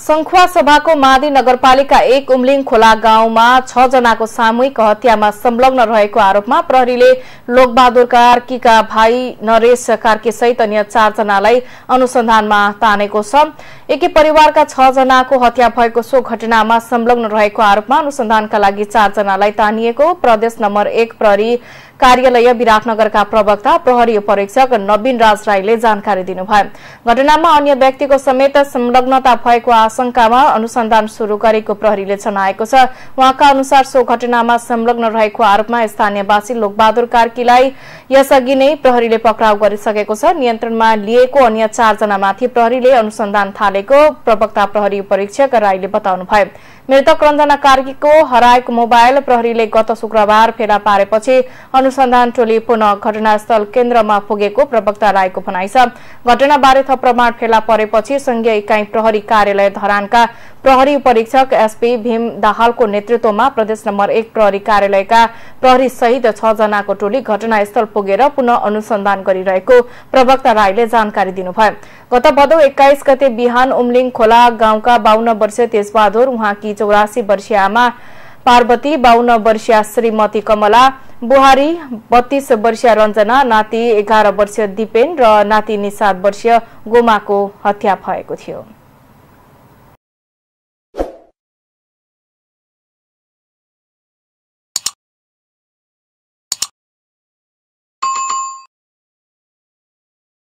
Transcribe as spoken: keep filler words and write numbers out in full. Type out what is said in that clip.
संखुवा सभाको मादी नगरपालिका एक उम्लिङ खोला गाउँमा छ जनाको सामूहिक हत्यामा संलग्न रहेको आरोपमा प्रहरीले लोकबहादुर कार्कीका भाइ नरेश कार्की सहित अन्य चार जनालाई अनुसन्धानमा तानेको छ। एकै परिवारका छ जनाको हत्या भएको सो घटनामा संलग्न रहेको आरोपमा अनुसन्धानका लागि चार जनालाई तानिएको प्रदेश नम्बर एक प्रहरी कार्यालय विराटनगरका प्रवक्ता प्रहरी परीक्षक नवीन राज राईले जानकारी दिनुभयो। घटनामा अन्य व्यक्तिको समेत संलग्नता भएको आशंकामा अनुसन्धान शुरू गरेको प्रहरीले जनाएको छ। उहाँका अनुसार सो घटनामा संलग्न रहेको आरोपमा स्थानीयवासी लोकबहादुर कार्कीलाई यसअघि नै प्रहरीले पक्राउ गरिसकेको छ। नियन्त्रणमा लिएको अन्य चार जनामाथि प्रहरीले अनुसन्धान थालेको प्रवक्ता प्रहरी परीक्षक राईले बताउनुभयो। मृतक रञ्जना कार्कीको हराएको मोबाइल प्रहरीले गत शुक्रबार फेला पारेपछि अनुसन्धान टोली पुनः घटनास्थल केन्द्रमा पुगेको प्रवक्ता राईको भनाइ छ। घटनाबारे थप प्रमाण फेला परेपछि संघीय इकाई प्रहरी कार्यालय धरानका प्रहरी परीक्षक एसपी भीम दाहालको नेतृत्वमा प्रदेश नम्बर एक प्रहरी कार्यालयका प्रहरी सहित छ जनाको टोली घटनास्थल पुगेर पुनः अनुसन्धान गरिरहेको प्रवक्ता राईले जानकारी दिनुभयो। गत भदौ एक्काइस गते बिहान उम्लिङ खोला गाउँका बाउन्न वर्षीय तेजबहादुर, उहाँकी चौरासी वर्षीय आमा पार्वती, बाउन्न वर्षीय श्रीमती कमला, बुहारी बत्तीस वर्षीय रञ्जना, नाति एघार वर्षीय दिपेन र नाति सात वर्षीय गोमाको हत्या भएको थियो।